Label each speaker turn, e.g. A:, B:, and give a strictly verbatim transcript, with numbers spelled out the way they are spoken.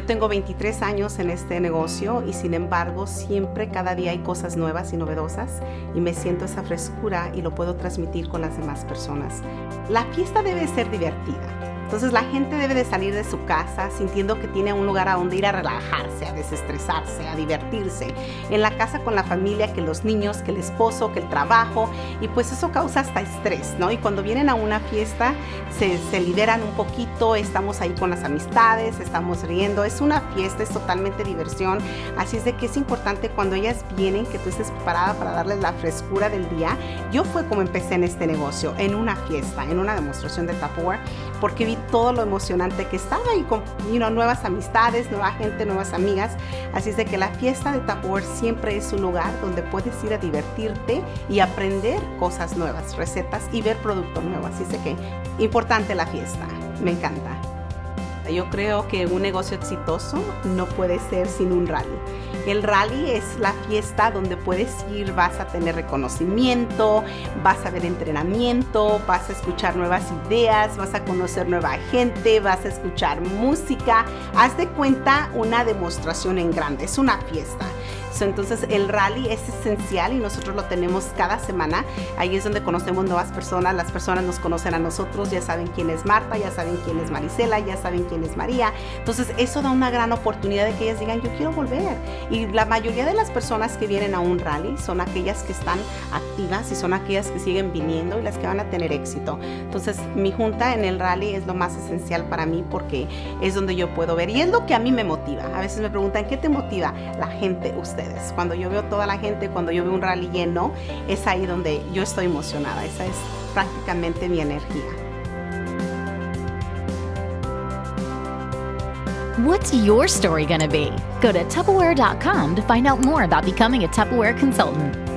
A: Yo tengo veintitrés años en este negocio y sin embargo siempre cada día hay cosas nuevas y novedosas y me siento esa frescura y lo puedo transmitir con las demás personas. La fiesta debe ser divertida. Entonces la gente debe de salir de su casa sintiendo que tiene un lugar a donde ir a relajarse, a desestresarse, a divertirse. En la casa con la familia, que los niños, que el esposo, que el trabajo. Y pues eso causa hasta estrés, ¿no? Y cuando vienen a una fiesta se, se liberan un poquito, estamos ahí con las amistades, estamos riendo. Es una fiesta, es totalmente diversión. Así es de que es importante cuando ellas vienen que tú estés preparada para darles la frescura del día. Yo fue como empecé en este negocio, en una fiesta, en una demostración de Tupperware, porque vi todo lo emocionante que estaba y con you know, nuevas amistades, nueva gente, nuevas amigas. Así es de que la fiesta de Tupperware siempre es un lugar donde puedes ir a divertirte y aprender cosas nuevas, recetas y ver producto nuevo. Así es de que importante la fiesta, me encanta. Yo creo que un negocio exitoso no puede ser sin un rally. El rally es la fiesta donde puedes ir, vas a tener reconocimiento, vas a ver entrenamiento, vas a escuchar nuevas ideas, vas a conocer nueva gente, vas a escuchar música. Haz de cuenta una demostración en grande, es una fiesta. Entonces el rally es esencial y nosotros lo tenemos cada semana. Ahí es donde conocemos nuevas personas, las personas nos conocen a nosotros, ya saben quién es Marta, ya saben quién es Marisela, ya saben quién es María. Entonces eso da una gran oportunidad de que ellas digan, yo quiero volver. Y la mayoría de las personas que vienen a un rally son aquellas que están activas y son aquellas que siguen viniendo y las que van a tener éxito. Entonces mi junta en el rally es lo más esencial para mí porque es donde yo puedo ver y es lo que a mí me motiva. A veces me preguntan, ¿qué te motiva? La gente, ustedes. Cuando yo veo toda la gente, cuando yo veo un rally lleno, es ahí donde yo estoy emocionada. Esa es prácticamente mi energía.
B: What's your story gonna be? Go to Tupperware dot com to find out more about becoming a Tupperware consultant.